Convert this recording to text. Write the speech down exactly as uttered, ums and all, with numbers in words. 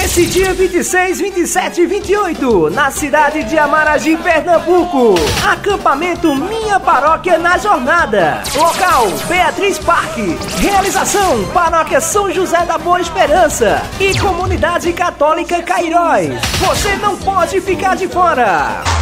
Nesse dia vinte e seis, vinte e sete e vinte e oito, na cidade de Amaragi, Pernambuco, acampamento Minha Paróquia na Jornada. Local, Beatriz Parque. Realização, Paróquia São José da Boa Esperança e Comunidade Católica Cairóis. Você não pode ficar de fora.